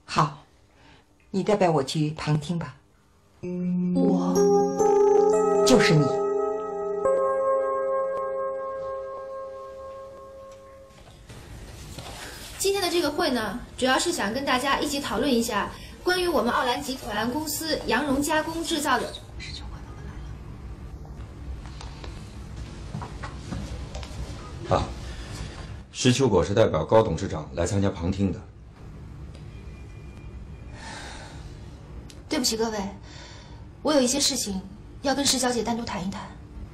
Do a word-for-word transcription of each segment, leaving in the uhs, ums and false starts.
好，你代表我去旁听吧。 我就是你。 今天的这个会呢，主要是想跟大家一起讨论一下关于我们奥兰集团公司羊绒加工制造的。 啊，石秋果是代表高董事长来参加旁听的。 对不起各位，我有一些事情要跟石小姐单独谈一谈。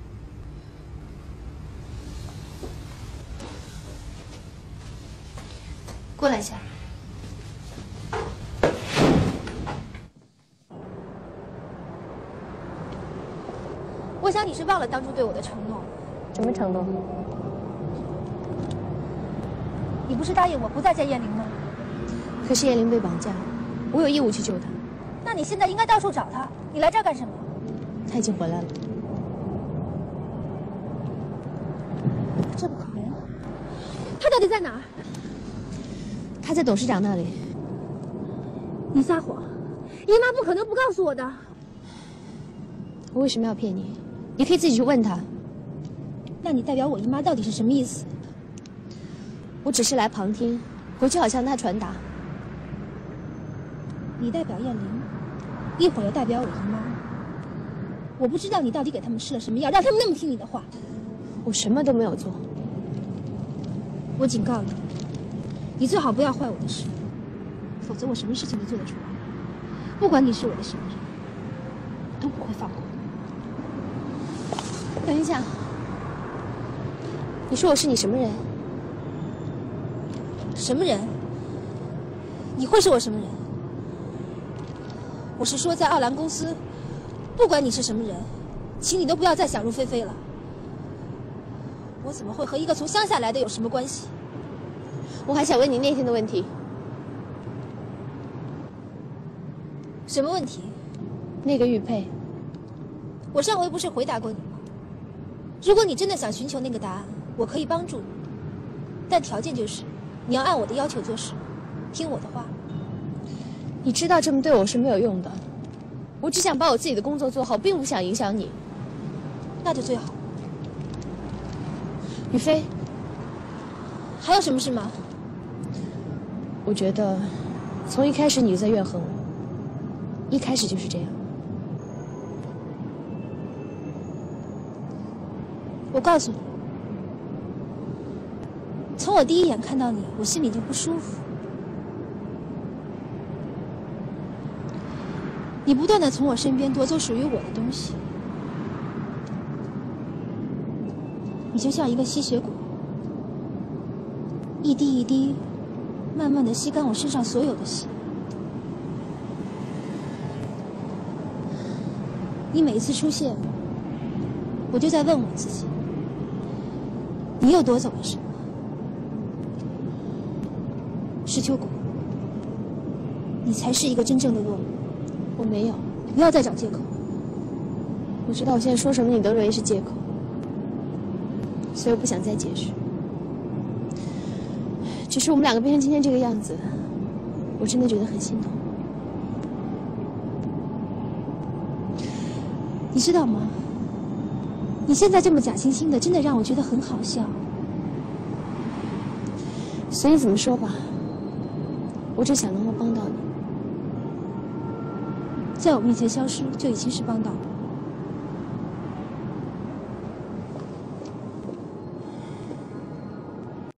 过来一下。我想你是忘了当初对我的承诺。 什么承诺？ 你不是答应我不再见燕玲吗？ 可是燕玲被绑架，我有义务去救她。 那你现在应该到处找她，你来这儿干什么？ 她已经回来了。 这不可能！她到底在哪儿？ 她在董事长那里。 你撒谎！姨妈不可能不告诉我的。 我为什么要骗你？你可以自己去问她。 那你代表我姨妈到底是什么意思？ 我只是来旁听，回去好向她传达。 你代表燕玲，一会儿又代表我姨妈。我不知道你到底给他们吃了什么药，让他们那么听你的话。 我什么都没有做。 我警告你，你最好不要坏我的事，否则我什么事情都做得出来。不管你是我的什么人，我都不会放过你。 等一下，你说我是你什么人？ 什么人？你会是我什么人？我是说，在奥兰公司，不管你是什么人，请你都不要再想入非非了。我怎么会和一个从乡下来的有什么关系？ 我还想问你那天的问题。 什么问题？ 那个玉佩。 我上回不是回答过你吗？如果你真的想寻求那个答案，我可以帮助你，但条件就是你要按我的要求做事，听我的话。 你知道这么对我是没有用的，我只想把我自己的工作做好，并不想影响你。 那就最好。 雨飞， 还有什么事吗？ 我觉得从一开始你就在怨恨我，一开始就是这样。 我告诉你，从我第一眼看到你，我心里就不舒服。你不断的从我身边夺走属于我的东西，你就像一个吸血鬼，一滴一滴，慢慢的吸干我身上所有的血。你每一次出现，我就在问我自己，你又夺走了什么？石秋果，你才是一个真正的恶魔。 我没有， 你不要再找借口。 我知道我现在说什么你都认为是借口，所以我不想再解释。只是我们两个变成今天这个样子，我真的觉得很心痛。 你知道吗？你现在这么假惺惺的，真的让我觉得很好笑。 随你怎么说吧，我只想能够帮到你。 在我面前消失，就已经是帮到我。